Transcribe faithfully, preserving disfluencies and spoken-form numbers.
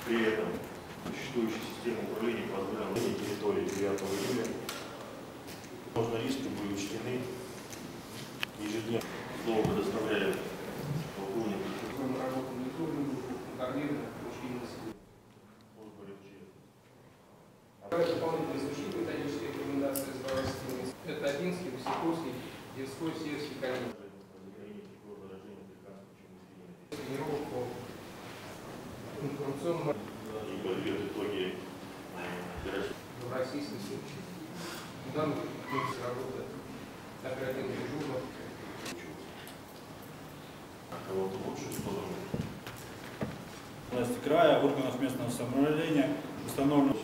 При этом существующая система управления позволила на территории девятого июля. Возможно, риски были учтены ежедневно. Слово предоставляю полковнику. Мы работаем не только конкретно получение населения. Дополнительно изучить методические рекомендации здравоохранения. Это Одинский, Васильковский, Дерской, Северский, Калинин. Тренировку информационного И подведет итоги российской случае. В данном курсе работы оперативных дежурных. А кого-то лучше, что-то власти края, органов местного самоуправления установлено